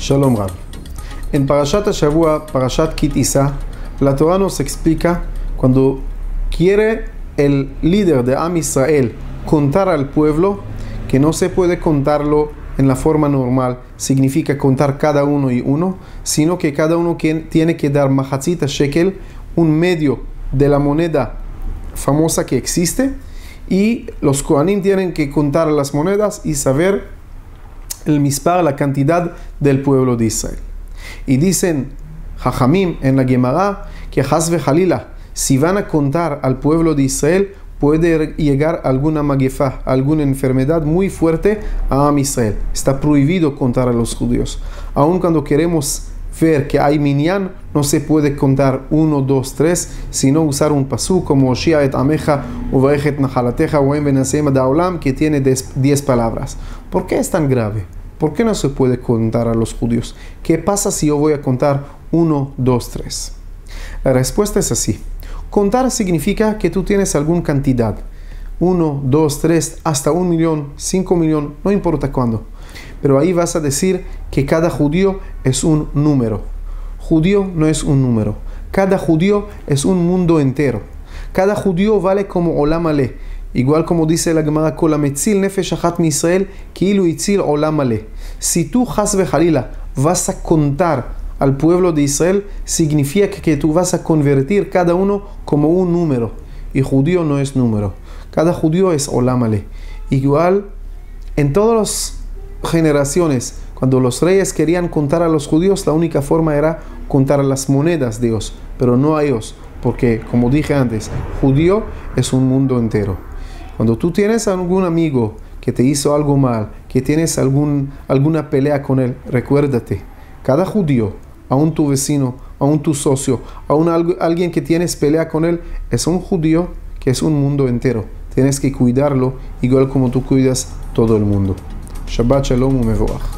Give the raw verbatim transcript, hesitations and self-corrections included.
Shalom Rab. En Parashat Hashavua, Parashat Ki Tisa, la Torah nos explica cuando quiere el líder de Am Israel contar al pueblo que no se puede contarlo en la forma normal, significa contar cada uno y uno, sino que cada uno tiene que dar mahatzita shekel, un medio de la moneda famosa que existe, y los Kohanim tienen que contar las monedas y saber el mispar, la cantidad del pueblo de Israel. Y dicen Jajamim en la Gemara que Haz ve Jalila, si van a contar al pueblo de Israel, puede llegar alguna magefa, alguna enfermedad muy fuerte a Am Israel. Está prohibido contar a los judíos. Aun cuando queremos ver que hay minyan, no se puede contar uno, dos, tres, sino usar un pasú como Oshia et Ameja, Uvarech et Nachalateja, Oem benasem daolam, que tiene diez palabras. ¿Por qué es tan grave? ¿Por qué no se puede contar a los judíos? ¿Qué pasa si yo voy a contar uno, dos, tres? La respuesta es así. Contar significa que tú tienes alguna cantidad. Uno, dos, tres, hasta un millón, cinco millones, no importa cuándo. Pero ahí vas a decir que cada judío es un número. Judío no es un número. Cada judío es un mundo entero. Cada judío vale como Olam Aleh. Igual como dice la Gemara, Kol hametzil nefesh achat mi Israel, ki'ilu itzil Olam Aleh. Si tú, Haz ve Jalila, vas a contar al pueblo de Israel, significa que tú vas a convertir cada uno como un número. Y judío no es número. Cada judío es Olam Aleh. Igual, en todas las generaciones, cuando los reyes querían contar a los judíos, la única forma era contar las monedas de Dios, pero no a ellos, porque, como dije antes, judío es un mundo entero. Cuando tú tienes algún amigo que te hizo algo mal, que tienes algún, alguna pelea con él, recuérdate, cada judío, aún tu vecino, aún tu socio, aún alguien que tienes pelea con él, es un judío que es un mundo entero. Tienes que cuidarlo igual como tú cuidas todo el mundo. Shabbat Shalom u'mevorach.